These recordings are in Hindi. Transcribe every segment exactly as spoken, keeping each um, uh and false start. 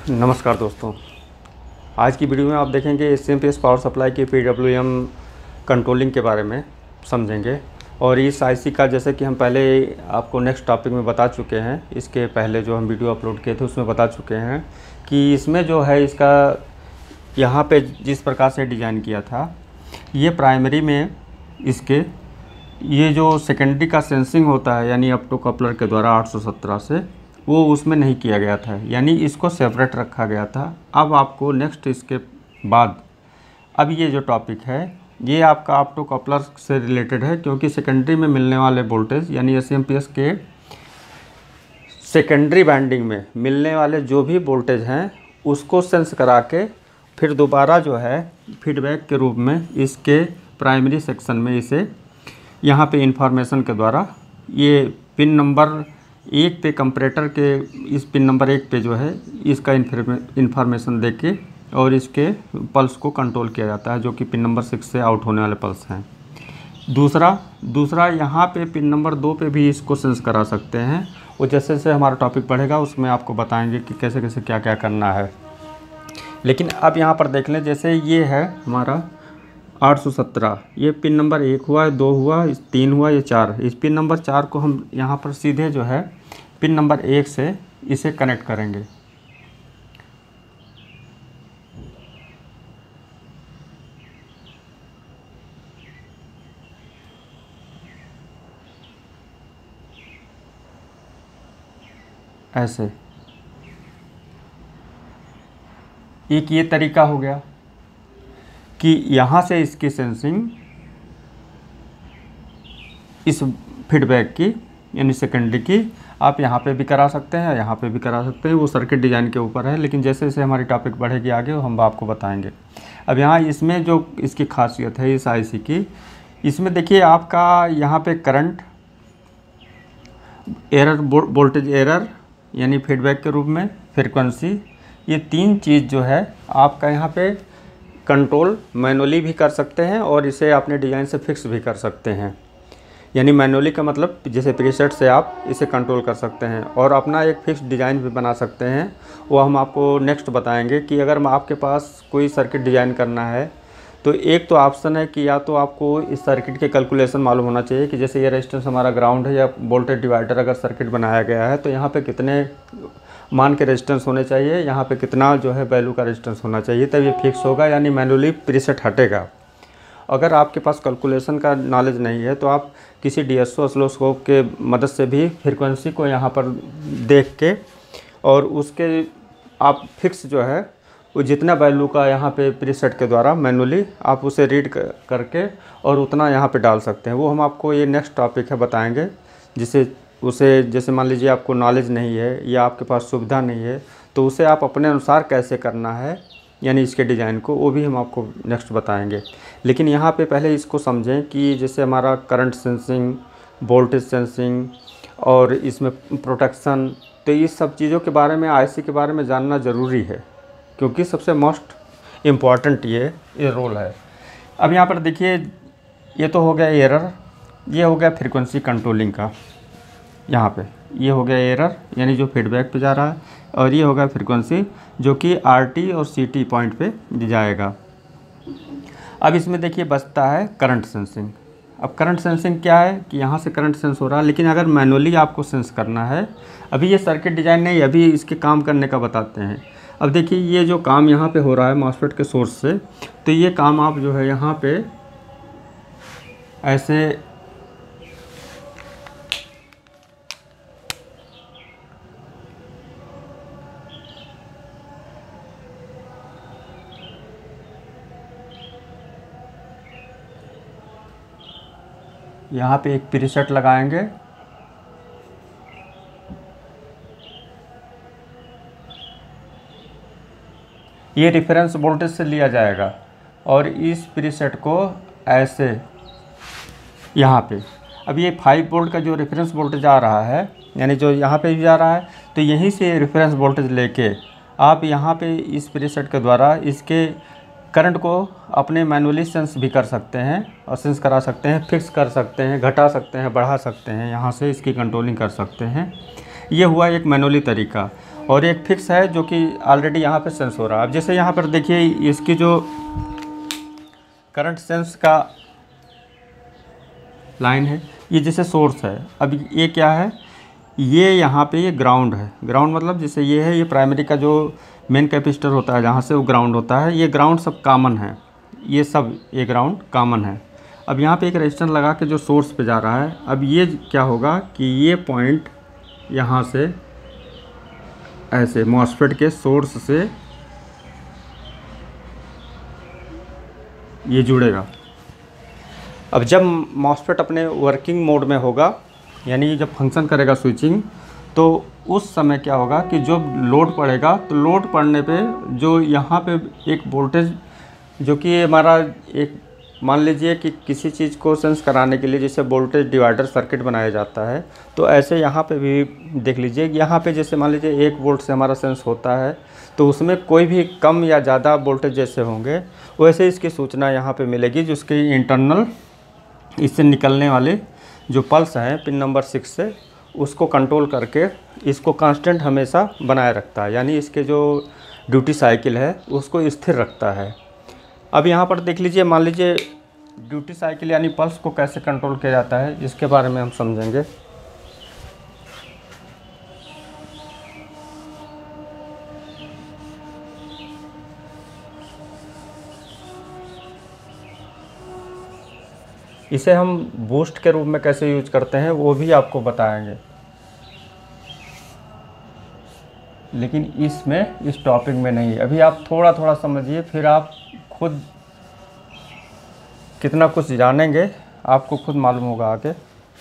नमस्कार दोस्तों, आज की वीडियो में आप देखेंगे S C M P S power supply के पी डब्ल्यू एम कंट्रोलिंग के बारे में समझेंगे। और इस आईसी का जैसे कि हम पहले आपको नेक्स्ट टॉपिक में बता चुके हैं, इसके पहले जो हम वीडियो अपलोड किए थे उसमें बता चुके हैं कि इसमें जो है इसका यहाँ पे जिस प्रकार से डिज़ाइन किया था, ये प्राइमरी में इसके ये जो सेकेंडरी का सेंसिंग होता है यानी ऑप्टो कपलर के द्वारा आठ सौ सत्रह से, वो उसमें नहीं किया गया था, यानी इसको सेपरेट रखा गया था। अब आपको नेक्स्ट इसके बाद अब ये जो टॉपिक है ये आपका ऑप्टो कपलर से रिलेटेड है, क्योंकि सेकेंडरी में मिलने वाले वोल्टेज यानी एस एम पी एस के सेकेंडरी बैंडिंग में मिलने वाले जो भी वोल्टेज हैं उसको सेंस करा के फिर दोबारा जो है फीडबैक के रूप में इसके प्राइमरी सेक्शन में इसे यहाँ पे इंफॉर्मेशन के द्वारा ये पिन नंबर एक पे कंपरेटर के इस पिन नंबर एक पे जो है इसका इंफॉर्मेशन दे के और इसके पल्स को कंट्रोल किया जाता है, जो कि पिन नंबर सिक्स से आउट होने वाले पल्स हैं। दूसरा दूसरा यहाँ पे पिन नंबर दो पे भी इसको सेंस करा सकते हैं। वो जैसे जैसे हमारा टॉपिक बढ़ेगा उसमें आपको बताएंगे कि कैसे कैसे क्या क्या करना है। लेकिन अब यहाँ पर देख लें, जैसे ये है हमारा आठ सौ सत्रह, ये पिन नंबर एक हुआ, दो हुआ, इस तीन हुआ, ये चार। इस पिन नंबर चार को हम यहाँ पर सीधे जो है पिन नंबर एक से इसे कनेक्ट करेंगे। ऐसे एक ये तरीका हो गया कि यहाँ से इसकी सेंसिंग इस फीडबैक की यानी सेकेंडरी की आप यहाँ पे भी करा सकते हैं, यहाँ पे भी करा सकते हैं। वो सर्किट डिज़ाइन के ऊपर है, लेकिन जैसे जैसे हमारी टॉपिक बढ़ेगी आगे वो हम आपको बताएंगे। अब यहाँ इसमें जो इसकी खासियत है इस आईसी की, इसमें देखिए आपका यहाँ पे करंट, एरर, वोल्टेज एरर यानी फीडबैक के रूप में, फ्रीक्वेंसी, ये तीन चीज़ जो है आपका यहाँ पे कंट्रोल मैनुअली भी कर सकते हैं और इसे अपने डिज़ाइन से फिक्स भी कर सकते हैं। यानी मैनुअली का मतलब जैसे प्रीसेट से आप इसे कंट्रोल कर सकते हैं और अपना एक फिक्स डिज़ाइन भी बना सकते हैं। वो हम आपको नेक्स्ट बताएंगे कि अगर आपके पास कोई सर्किट डिज़ाइन करना है तो एक तो ऑप्शन है कि या तो आपको इस सर्किट के कैलकुलेशन मालूम होना चाहिए कि जैसे ये रेजिस्टेंस हमारा ग्राउंड है या वोल्टेज डिवाइडर अगर सर्किट बनाया गया है तो यहाँ पे कितने मान के रेजिस्टेंस होने चाहिए, यहाँ पे कितना जो है वैल्यू का रेजिस्टेंस होना चाहिए, तब ये फिक्स होगा यानी मैनुअली प्रीसेट हटेगा। अगर आपके पास कैलकुलेशन का नॉलेज नहीं है तो आप किसी डी एस ओ ऑसिलोस्कोप के मदद से भी फ्रीक्वेंसी को यहाँ पर देख के और उसके आप फिक्स जो है वो जितना वैल्यू का यहाँ पे प्रीसेट के द्वारा मैनुअली आप उसे रीड करके और उतना यहाँ पे डाल सकते हैं। वो हम आपको ये नेक्स्ट टॉपिक है बताएंगे, जिसे उसे जैसे मान लीजिए आपको नॉलेज नहीं है या आपके पास सुविधा नहीं है तो उसे आप अपने अनुसार कैसे करना है यानी इसके डिज़ाइन को, वो भी हम आपको नेक्स्ट बताएंगे। लेकिन यहाँ पे पहले इसको समझें कि जैसे हमारा करंट सेंसिंग, वोल्टेज सेंसिंग और इसमें प्रोटेक्शन, तो इस सब चीज़ों के बारे में आईसी के बारे में जानना ज़रूरी है, क्योंकि सबसे मोस्ट इम्पॉर्टेंट ये ये रोल है। अब यहाँ पर देखिए ये तो हो गया एरर, ये हो गया फ्रीक्वेंसी कंट्रोलिंग का, यहाँ पे ये हो गया एरर यानी जो फीडबैक पे जा रहा है, और ये हो गया फ्रीक्वेंसी जो कि आरटी और सीटी पॉइंट पे जाएगा। अब इसमें देखिए बचता है करंट सेंसिंग। अब करंट सेंसिंग क्या है कि यहाँ से करंट सेंस हो रहा है, लेकिन अगर मैनुअली आपको सेंस करना है, अभी ये सर्किट डिज़ाइन नहीं, अभी इसके काम करने का बताते हैं। अब देखिए ये जो काम यहाँ पे हो रहा है मॉसफेट के सोर्स से, तो ये काम आप जो है यहाँ पे ऐसे यहाँ पे एक प्रीसेट लगाएंगे, ये रेफरेंस वोल्टेज से लिया जाएगा और इस प्रीसेट को ऐसे यहाँ पे, अब ये फाइव वोल्ट का जो रेफरेंस वोल्टेज आ रहा है यानी जो यहाँ पे भी आ रहा है, तो यहीं से रेफरेंस वोल्टेज लेके आप यहाँ पे इस प्रीसेट के द्वारा इसके करंट को अपने मैनुअली सेंस भी कर सकते हैं और सेंस करा सकते हैं, फिक्स कर सकते हैं, घटा सकते हैं, बढ़ा सकते हैं, यहाँ से इसकी कंट्रोलिंग कर सकते हैं। ये हुआ एक मैनुअली तरीका। और एक फिक्स है जो कि ऑलरेडी यहाँ पे सेंस हो रहा है। अब जैसे यहाँ पर देखिए इसकी जो करंट सेंस का लाइन है, ये जैसे सोर्स है। अब ये क्या है, ये यहाँ पे ये ग्राउंड है। ग्राउंड मतलब जैसे ये है, ये प्राइमरी का जो मेन कैपेसिटर होता है जहाँ से वो ग्राउंड होता है, ये ग्राउंड सब कॉमन है, ये सब ये ग्राउंड कॉमन है। अब यहाँ पे एक रेजिस्टेंस लगा के जो सोर्स पे जा रहा है, अब ये क्या होगा कि ये पॉइंट यहाँ से ऐसे मॉसफेट के सोर्स से ये जुड़ेगा। अब जब मॉसफेट अपने वर्किंग मोड में होगा, यानी जब फंक्शन करेगा स्विचिंग, तो उस समय क्या होगा कि जो लोड पड़ेगा, तो लोड पड़ने पे जो यहाँ पे एक वोल्टेज जो कि हमारा एक मान लीजिए कि किसी चीज़ को सेंस कराने के लिए जैसे वोल्टेज डिवाइडर सर्किट बनाया जाता है, तो ऐसे यहाँ पे भी देख लीजिए, यहाँ पे जैसे मान लीजिए एक वोल्ट से हमारा सेंस होता है, तो उसमें कोई भी कम या ज़्यादा वोल्टेज जैसे होंगे वैसे इसकी सूचना यहाँ पे मिलेगी, जिसके इंटरनल इससे निकलने वाले जो पल्स हैं पिन नंबर सिक्स से, उसको कंट्रोल करके इसको कांस्टेंट हमेशा बनाए रखता है, यानी इसके जो ड्यूटी साइकिल है उसको स्थिर रखता है। अब यहाँ पर देख लीजिए, मान लीजिए ड्यूटी साइकिल यानी पल्स को कैसे कंट्रोल किया जाता है, इसके बारे में हम समझेंगे। इसे हम बूस्ट के रूप में कैसे यूज करते हैं वो भी आपको बताएंगे, लेकिन इसमें इस टॉपिक में नहीं। अभी आप थोड़ा थोड़ा समझिए, फिर आप खुद कितना कुछ जानेंगे आपको खुद मालूम होगा आगे।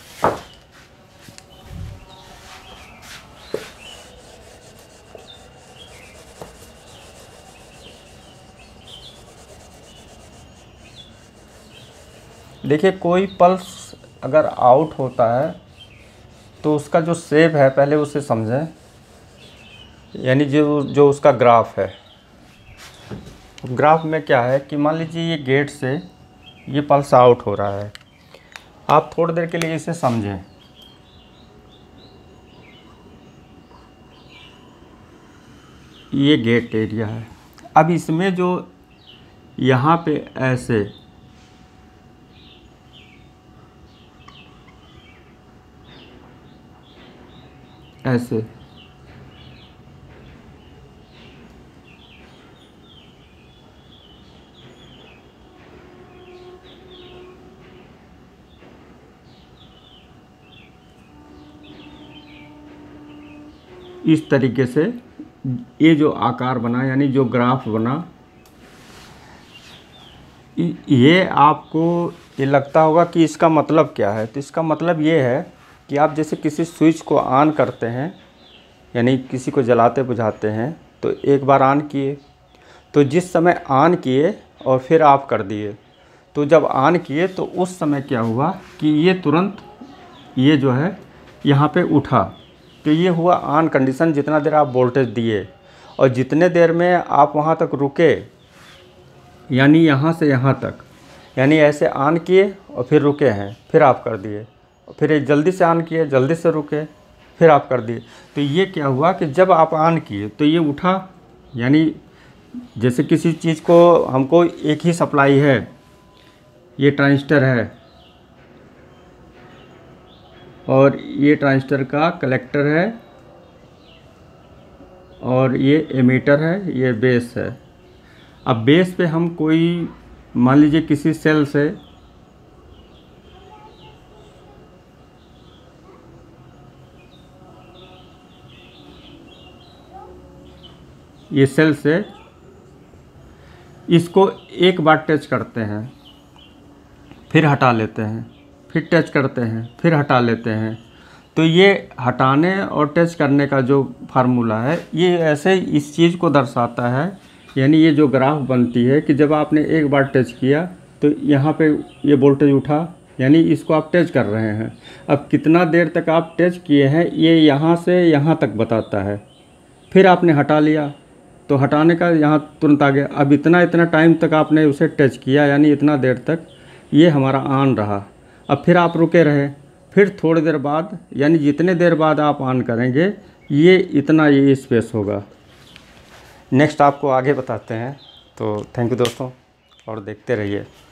देखिए, कोई पल्स अगर आउट होता है तो उसका जो शेप है पहले उसे समझें, यानी जो जो उसका ग्राफ है। ग्राफ में क्या है कि मान लीजिए ये गेट से ये पल्स आउट हो रहा है, आप थोड़ी देर के लिए इसे समझें। ये गेट एरिया है। अब इसमें जो यहाँ पे ऐसे ऐसे इस तरीके से ये जो आकार बना, यानी जो ग्राफ बना, ये आपको ये लगता होगा कि इसका मतलब क्या है। तो इसका मतलब ये है कि आप जैसे किसी स्विच को ऑन करते हैं, यानी किसी को जलाते बुझाते हैं, तो एक बार ऑन किए, तो जिस समय ऑन किए और फिर ऑफ कर दिए, तो जब ऑन किए तो उस समय क्या हुआ कि ये तुरंत ये जो है यहाँ पे उठा, तो ये हुआ ऑन कंडीशन। जितना देर आप वोल्टेज दिए और जितने देर में आप वहाँ तक रुके, यानी यहाँ से यहाँ तक, यानी ऐसे ऑन किए और फिर रुके हैं, फिर ऑफ कर दिए, फिर एक जल्दी से ऑन किए, जल्दी से रुके, फिर ऑफ कर दिए। तो ये क्या हुआ कि जब आप ऑन किए तो ये उठा, यानी जैसे किसी चीज़ को हमको एक ही सप्लाई है, ये ट्रांजिस्टर है और ये ट्रांजिस्टर का कलेक्टर है और ये एमीटर है, ये बेस है। अब बेस पे हम कोई मान लीजिए किसी सेल से ये सेल से इसको एक बार टच करते हैं, फिर हटा लेते हैं, फिर टच करते हैं, फिर हटा लेते हैं। तो ये हटाने और टच करने का जो फार्मूला है, ये ऐसे इस चीज़ को दर्शाता है, यानी ये जो ग्राफ बनती है कि जब आपने एक बार टच किया तो यहाँ पे ये वोल्टेज उठा, यानी इसको आप टच कर रहे हैं। अब कितना देर तक आप टच किए हैं ये यहाँ से यहाँ तक बताता है। फिर आपने हटा लिया तो हटाने का यहाँ तुरंत आ गया। अब इतना इतना टाइम तक आपने उसे टच किया, यानी इतना देर तक ये हमारा ऑन रहा। अब फिर आप रुके रहे फिर थोड़ी देर बाद, यानी जितने देर बाद आप ऑन करेंगे ये इतना ये स्पेस होगा। नेक्स्ट आपको आगे बताते हैं। तो थैंक यू दोस्तों, और देखते रहिए।